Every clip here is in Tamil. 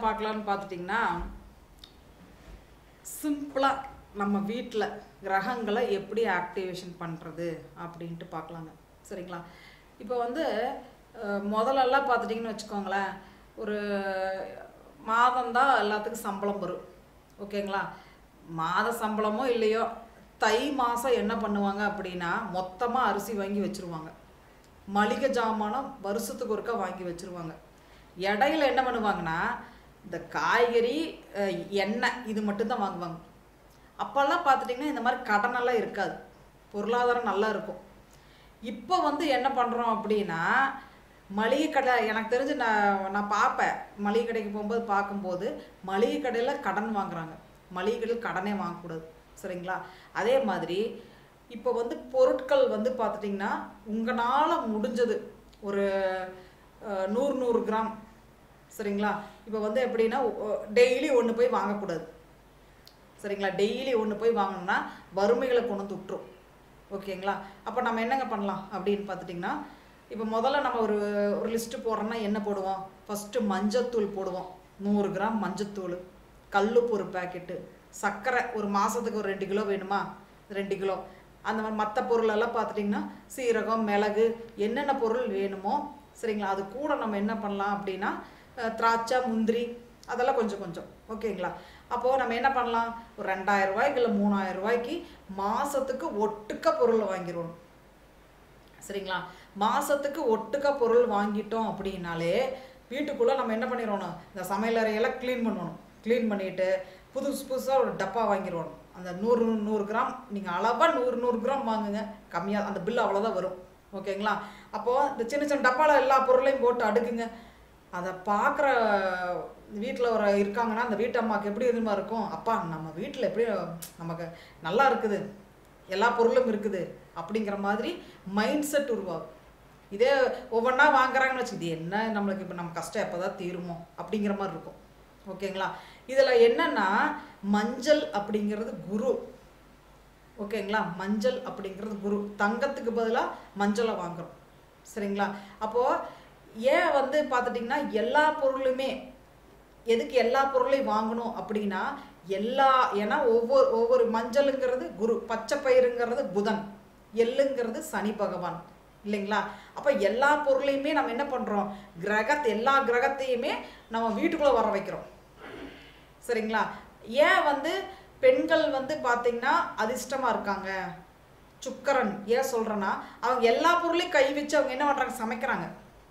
பார்க்கலான்னு பார்த்துட்டிங்கன்னா, சிம்பிளா நம்ம வீட்ல கிரகங்களை எப்படி ஆக்டிவேஷன் பண்றது அப்படின்ட்டு பார்க்கலாங்க. சரிங்களா? இப்போ வந்து முதல்லலாம் பார்த்துட்டிங்கன்னு வச்சுக்கோங்களேன், ஒரு மாதம் தான் எல்லாத்துக்கும் சம்பளம் வரும். ஓகேங்களா? மாத சம்பளமோ இல்லையோ, தை மாதம் என்ன பண்ணுவாங்க அப்படின்னா, மொத்தமாக அரிசி வாங்கி வச்சுருவாங்க. மளிகை ஜாமானம் வருஷத்துக்கு ஒருக்கா வாங்கி வச்சுருவாங்க. இடையில என்ன பண்ணுவாங்கன்னா, இந்த காய்கறி, எண்ணெய் இது மட்டும்தான் வாங்குவாங்க. அப்போல்லாம் பார்த்துட்டிங்கன்னா இந்த மாதிரி கடனெல்லாம் இருக்காது, பொருளாதாரம் நல்லா இருக்கும். இப்போ வந்து என்ன பண்ணுறோம் அப்படின்னா, மளிகை கடை எனக்கு தெரிஞ்சு நான் பார்ப்பேன், மளிகை கடைக்கு போகும்போது பார்க்கும்போது மளிகை கடையில் கடன் வாங்குறாங்க. மளிகை கடையில் கடனே வாங்கக்கூடாது. சரிங்களா? அதே மாதிரி இப்போ வந்து பொருட்கள் வந்து பார்த்துட்டிங்கன்னா, உங்களால் முடிஞ்சது ஒரு 100 கிராம். சரிங்களா? இப்போ வந்து எப்படின்னா, டெய்லி ஒன்று போய் வாங்கக்கூடாது. சரிங்களா? டெய்லி ஒன்று போய் வாங்கணும்னா வறுமைகளை கொண்டு வந்து விட்டுரும். ஓகேங்களா? அப்போ நம்ம என்னங்க பண்ணலாம் அப்படின்னு பார்த்துட்டிங்கன்னா, இப்போ முதல்ல நம்ம ஒரு லிஸ்ட்டு போடுறோன்னா என்ன போடுவோம்? ஃபஸ்ட்டு மஞ்சத்தூள் போடுவோம். 100 கிராம் மஞ்சத்தூள், கல்லுப்பு ஒரு பேக்கெட்டு, சர்க்கரை ஒரு மாதத்துக்கு ஒரு 2 கிலோ வேணுமா, 2 கிலோ. அந்த மாதிரி மற்ற பொருளெல்லாம் பார்த்துட்டிங்கன்னா, சீரகம், மிளகு, என்னென்ன பொருள் வேணுமோ. சரிங்களா? அது கூட நம்ம என்ன பண்ணலாம் அப்படின்னா, திராட்சை, முந்திரி அதெல்லாம் கொஞ்சம் கொஞ்சம். ஓகேங்களா? அப்போது நம்ம என்ன பண்ணலாம், ஒரு 2000 ரூபாய்க்கு இல்லை 3000 ரூபாய்க்கு மாதத்துக்கு ஒட்டுக்க பொருள் வாங்கிடுவோம். சரிங்களா? மாதத்துக்கு ஒட்டுக்க பொருள் வாங்கிட்டோம் அப்படின்னாலே வீட்டுக்குள்ளே நம்ம என்ன பண்ணிடணும், இந்த சமையல் அறையெல்லாம் க்ளீன் பண்ணணும். க்ளீன் பண்ணிவிட்டு புதுசாக ஒரு டப்பா வாங்கிடுவோம். அந்த 100 கிராம் நீங்கள் அளவாக 100 கிராம் வாங்குங்க, கம்மியாக அந்த பில் அவ்வளோதான் வரும். ஓகேங்களா? அப்போது இந்த சின்ன சின்ன டப்பாவில் எல்லா பொருளையும் போட்டு அடுக்குங்க. அதை பார்க்குற வீட்டில் ஒரு இருக்காங்கன்னா, அந்த வீட்டு அம்மாவுக்கு எப்படி எதுமா இருக்கும், அப்பா நம்ம வீட்டில் எப்படி நமக்கு நல்லா இருக்குது, எல்லா பொருளும் இருக்குது அப்படிங்கிற மாதிரி மைண்ட் செட் உருவாகும். இதே ஒவ்வொன்றா வாங்குறாங்கன்னு வச்சு, இது என்ன நம்மளுக்கு இப்போ நம்ம கஷ்டம் எப்போ தான் தீருமோ அப்படிங்கிற மாதிரி இருக்கும். ஓகேங்களா? இதில் என்னென்னா, மஞ்சள் அப்படிங்கிறது குரு. ஓகேங்களா? மஞ்சள் அப்படிங்கிறது குரு. தங்கத்துக்கு பதிலாக மஞ்சளை வாங்குகிறோம். சரிங்களா? அப்போது ஏன் வந்து பார்த்துட்டிங்கன்னா, எல்லா பொருளுமே எதுக்கு எல்லா பொருளையும் வாங்கணும் அப்படின்னா, ஏன்னா ஒவ்வொரு மஞ்சளுங்கிறது குரு, பச்சை பயிறுங்கிறது புதன், எள்ளுங்கிறது சனி பகவான். இல்லைங்களா? அப்போ எல்லா பொருளையுமே நம்ம என்ன பண்ணுறோம், எல்லா கிரகத்தையுமே நம்ம வீட்டுக்குள்ளே வர வைக்கிறோம். சரிங்களா? ஏன் வந்து பெண்கள் வந்து பார்த்திங்கன்னா அதிர்ஷ்டமாக இருக்காங்க, சுக்கரன் ஏன் சொல்கிறேன்னா, அவங்க எல்லா பொருளையும் கை வச்சு அவங்க என்ன பண்ணுறாங்க, சமைக்கிறாங்க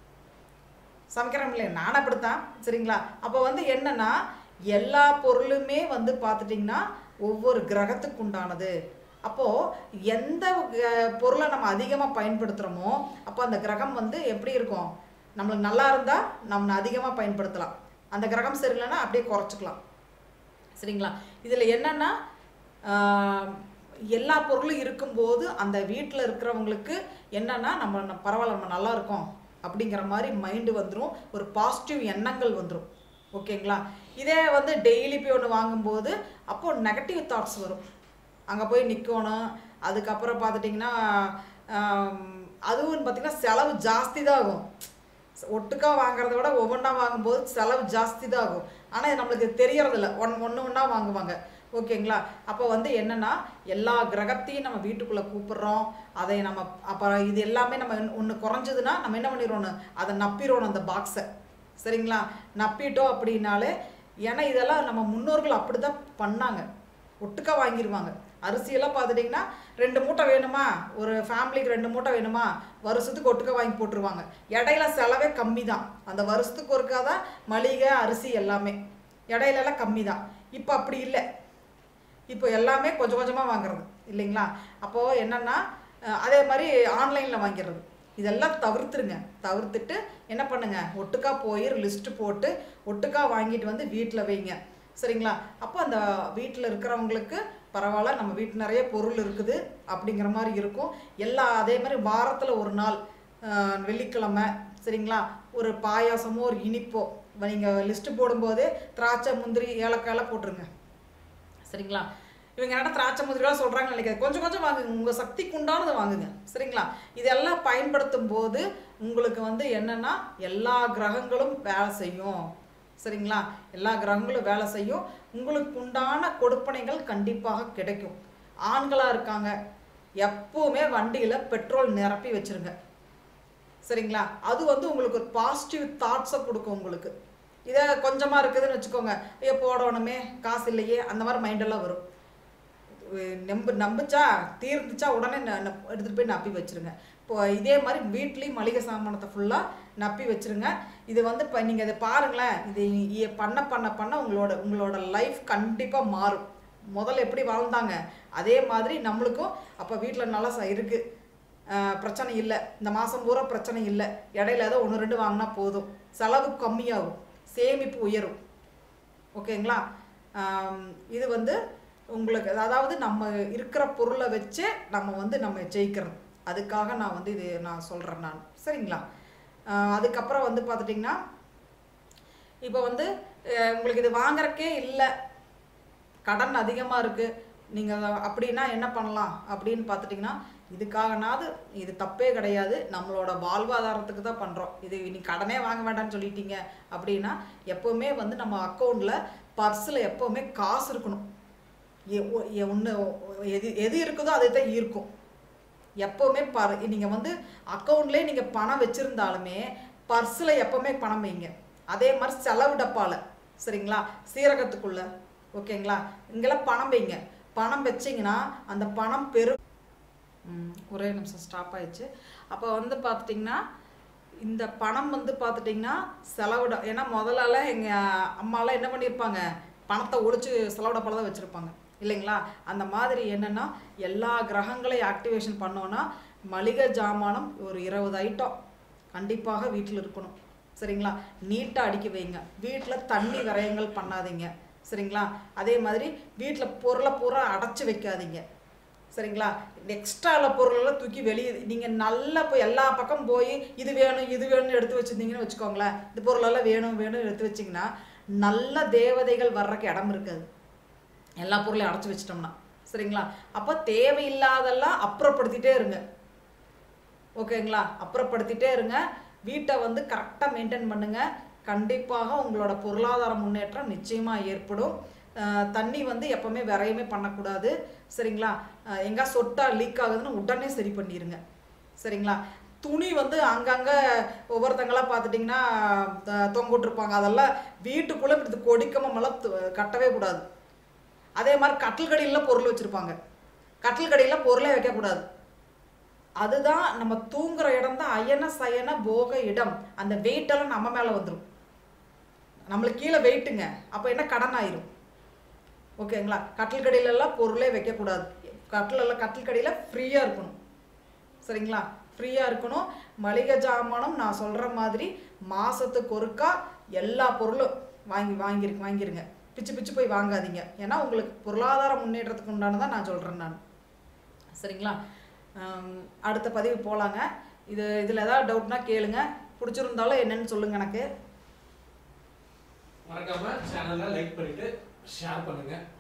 இல்லையா? நானும் அப்படித்தான். சரிங்களா? அப்போ வந்து என்னன்னா, எல்லா பொருளுமே வந்து பார்த்துட்டிங்கன்னா ஒவ்வொரு கிரகத்துக்கு உண்டானது. அப்போது எந்த பொருளை நம்ம அதிகமாக பயன்படுத்துகிறோமோ அப்போ அந்த கிரகம் வந்து எப்படி இருக்கும், நம்மளுக்கு நல்லா இருந்தால் நம்ம அதிகமாக பயன்படுத்தலாம், அந்த கிரகம் சரியில்லைன்னா அப்படியே குறைச்சிக்கலாம். சரிங்களா? இதில் என்னென்னா, எல்லா பொருளும் இருக்கும்போது அந்த வீட்டில் இருக்கிறவங்களுக்கு என்னென்னா, நம்ம பரவாயில்ல, நம்ம நல்லா இருக்கோம் அப்படிங்கிற மாதிரி மைண்டு வந்துடும், ஒரு பாசிட்டிவ் எண்ணங்கள் வந்துடும். ஓகேங்களா? இதே வந்து டெய்லி போய் ஒன்று வாங்கும்போது அப்போது நெகட்டிவ் தாட்ஸ் வரும். அங்கே போய் நிற்கணும், அதுக்கப்புறம் பார்த்துட்டிங்கன்னா அதுவும் பார்த்திங்கன்னா செலவு ஜாஸ்தி தான் ஆகும். ஒட்டுக்கா வாங்குறத விட ஒவ்வொன்றா வாங்கும்போது செலவு ஜாஸ்தி தான் ஆகும். ஆனால் இது நம்மளுக்கு தெரியறதில்ல, ஒன்று ஒன்றா வாங்குவாங்க. ஓகேங்களா? அப்போ வந்து என்னென்னா, எல்லா கிரகத்தையும் நம்ம வீட்டுக்குள்ளே கூப்பிட்றோம். அதை நம்ம அப்புறம் இது எல்லாமே நம்ம ஒன்று குறைஞ்சதுன்னா நம்ம என்ன பண்ணிடுறோன்னு, அதை நப்பிடணும் அந்த பாக்ஸை. சரிங்களா? நப்பிட்டோம் அப்படின்னாலே, ஏன்னா இதெல்லாம் நம்ம முன்னோர்கள் அப்படி தான் பண்ணாங்க, ஒட்டுக்கா வாங்கிடுவாங்க. அரிசியெல்லாம் பார்த்துட்டிங்கன்னா 2 மூட்டை வேணுமா, ஒரு ஃபேமிலிக்கு 2 மூட்டை வேணுமா, வருஷத்துக்கு ஒட்டுக்க வாங்கி போட்டுருவாங்க. இடையில செலவே கம்மி தான், அந்த வருஷத்துக்கு ஒருக்கா தான் மளிகை அரிசி எல்லாமே, இடையிலலாம் கம்மி தான். இப்போ அப்படி இல்லை, இப்போ எல்லாமே கொஞ்சம் கொஞ்சமாக வாங்குறது இல்லைங்களா? அப்போது என்னென்னா, அதே மாதிரி ஆன்லைனில் வாங்கிடுறது. இதெல்லாம் தவிர்த்துட்டு என்ன பண்ணுங்க, ஒட்டுக்கா போய் லிஸ்ட்டு போட்டு ஒட்டுக்கா வாங்கிட்டு வந்து வீட்டில் வைங்க. சரிங்களா? அப்போ அந்த வீட்டில் இருக்கிறவங்களுக்கு பரவாயில்ல, நம்ம வீட்டு நிறைய பொருள் இருக்குது அப்படிங்கிற மாதிரி இருக்கும். அதே மாதிரி வாரத்தில் ஒரு நாள் வெள்ளிக்கிழமை, சரிங்களா, ஒரு பாயாசமோ ஒரு இனிப்போ நீங்கள் லிஸ்ட்டு போடும்போதே திராட்சை, முந்திரி, ஏலக்காயெல்லாம் போட்டுருங்க. சரிங்களா? இவங்க என்ன திராட்சை முந்திரிலாம் சொல்கிறாங்கன்னு நினைக்கிறேன், கொஞ்சம் கொஞ்சம் வாங்குங்க, உங்கள் சக்திக்கு உண்டானதை வாங்குங்க. சரிங்களா? இதெல்லாம் பயன்படுத்தும் போது உங்களுக்கு வந்து என்னென்னா, எல்லா கிரகங்களும் வேலை செய்யும். சரிங்களா? எல்லா கிரகங்களும் வேலை செய்யும். உங்களுக்கு உண்டான கொடுப்பனைகள் கண்டிப்பாக கிடைக்கும். ஆண்களாக இருக்காங்க, எப்பவுமே வண்டியில் பெட்ரோல் நிரப்பி வச்சுருங்க. சரிங்களா? அது வந்து உங்களுக்கு ஒரு பாசிட்டிவ் தாட்ஸை கொடுக்கும் உங்களுக்கு. இதை கொஞ்சமாக இருக்குதுன்னு வச்சுக்கோங்க, ஐயோ போடணுமே, காசு இல்லையே, அந்த மாதிரி மைண்டெல்லாம் வரும். நம்பிச்சா தீர்ந்துச்சா உடனே எடுத்துகிட்டு போய் நப்பி வச்சுருங்க. இப்போ இதே மாதிரி வீட்லேயும் மளிகை சாமானத்தை ஃபுல்லாக நப்பி வச்சுருங்க. இது வந்து இப்போ நீங்கள் இதை பாருங்களேன், இது பண்ண பண்ண பண்ண உங்களோட லைஃப் கண்டிப்பாக மாறும். முதல்ல எப்படி வாழ்ந்தாங்க அதே மாதிரி நம்மளுக்கும் அப்போ வீட்டில் நல்லா இருக்குது, பிரச்சனை இல்லை, இந்த மாதம் பூரா பிரச்சனை இல்லை, இடையில ஏதோ 1 2 வாங்கினா போதும், செலவு கம்மியாகும், சேமிப்பு உயரும். ஓகேங்களா? இது வந்து உங்களுக்கு அதாவது நம்ம இருக்கிற பொருளை வச்சு நம்ம ஜெயிக்கிறது. அதுக்காக நான் வந்து இது நான் சொல்கிறேன் நான். சரிங்களா? அதுக்கப்புறம் வந்து பார்த்துட்டிங்கன்னா, இப்போ வந்து உங்களுக்கு இது வாங்குறக்கே இல்லை, கடன் அதிகமாக இருக்குது, நீங்கள் அப்படின்னா என்ன பண்ணலாம் அப்படின்னு பார்த்துட்டிங்கன்னா, இதுக்காகனாவது இது தப்பே கிடையாது, நம்மளோட வாழ்வாதாரத்துக்கு தான் பண்ணுறோம், இது நீ கடனே வாங்க வேண்டாம்னு சொல்லிட்டீங்க அப்படின்னா, எப்போவுமே வந்து நம்ம அக்கௌண்ட்டில் பர்ஸில் எப்போவுமே காசு இருக்கணும். ஒன்று எது இருக்குதோ அதை தான் இருக்கும். எப்போவுமே நீங்கள் வந்து அக்கௌண்ட்லேயே நீங்கள் பணம் வச்சுருந்தாலுமே பர்ஸில் எப்போவுமே பணம் வைங்க. அதே மாதிரி செலவு டப்பாவில், சரிங்களா, சீரகத்துக்குள்ளே, ஓகேங்களா, இங்கெல்லாம் பணம் வைங்க. பணம் வச்சிங்கன்னா அந்த பணம் ஒரே நிமிஷம் ஸ்டாப் ஆயிடுச்சு. அப்போ வந்து பார்த்துட்டிங்கன்னா, இந்த பணம் வந்து பார்த்துட்டிங்கன்னா ஏன்னா முதல்ல எங்கள் அம்மாலாம் என்ன பண்ணியிருப்பாங்க, பணத்தை ஒழிச்சு செலவு டப்பாவில் தான் வச்சுருப்பாங்க இல்லைங்களா? அந்த மாதிரி என்னென்னா, எல்லா கிரகங்களையும் ஆக்டிவேஷன் பண்ணோன்னா மளிகை ஜாமானம் ஒரு 20 ஐட்டம் கண்டிப்பாக வீட்டில் இருக்கணும். சரிங்களா? நீட்டாக அடுக்கி வைங்க. வீட்டில் தண்ணி விரயங்கள் பண்ணாதீங்க. சரிங்களா? அதே மாதிரி வீட்டில் பொருளை பூரா அடைச்சி வைக்காதீங்க. சரிங்களா? எக்ஸ்ட்ராவில் பொருளெல்லாம் தூக்கி வெளியே நீங்கள் நல்லா போய் எல்லா பக்கம் போய் இது வேணும் இது வேணும்னு எடுத்து வச்சுருந்தீங்கன்னு வச்சுக்கோங்களேன், இந்த பொருளெல்லாம் வேணும் வேணும்னு எடுத்து வச்சிங்கன்னா நல்ல தேவதைகள் வர்றதுக்கு இடம் இருக்காது, எல்லா பொருளையும் அடைச்சி வச்சிட்டோம்னா. சரிங்களா? அப்போ தேவையில்லாதெல்லாம் அப்புறப்படுத்திட்டே இருங்க. ஓகேங்களா? அப்புறப்படுத்திட்டே இருங்க. வீட்டை வந்து கரெக்டாக மெயின்டைன் பண்ணுங்கள். கண்டிப்பாக உங்களோட பொருளாதார முன்னேற்றம் நிச்சயமாக ஏற்படும். தண்ணி வந்து எப்போவுமே விரையுமே பண்ணக்கூடாது. சரிங்களா? எங்கே சொட்டா லீக் ஆகுதுன்னு உடனே சரி பண்ணிடுங்க. சரிங்களா? துணி வந்து அங்கங்கே ஒவ்வொருத்தங்களாம் பார்த்துட்டிங்கன்னா தொங்கிட்டுருப்பாங்க, அதெல்லாம் வீட்டுக்குள்ளே இப்படி கொடிக்கமெல்லாம் கட்டவே கூடாது. அதே மாதிரி கட்டில் கடியில் பொருள் வச்சுருப்பாங்க, கட்டில் கடியில் பொருளே வைக்கக்கூடாது. அதுதான் நம்ம தூங்குற இடம் தான் அயன சயன போக இடம். அந்த வெயிட்டெல்லாம் நம்ம மேலே வந்துடும், நம்மளுக்கு கீழே வெயிட்டுங்க. அப்போ என்ன கடன் ஆயிரும். ஓகேங்களா? கட்டில் கடியிலெல்லாம் பொருளே வைக்கக்கூடாது. கட்டில் கடியில் ஃப்ரீயாக இருக்கணும். சரிங்களா? ஃப்ரீயாக இருக்கணும். மளிகை ஜாமானம் நான் சொல்கிற மாதிரி மாதத்துக்கு ஒருக்கா எல்லா பொருளும் வாங்கிருங்க. பிச்சு பிச்சு போய் வாங்காதீங்க. ஏன்னா உங்களுக்கு பொருளாதார முன்னேற்றத்துக்கு உண்டானதான் நான் சொல்கிறேன் நான். சரிங்களா? அடுத்த பதிவு போகலாங்க. இதில் ஏதாவது டவுட்னா கேளுங்க. பிடிச்சிருந்தாலும் என்னன்னு சொல்லுங்கள் எனக்கு. மறக்காம சேனலை லைக் பண்ணிட்டு ஷேர் பண்ணுங்க.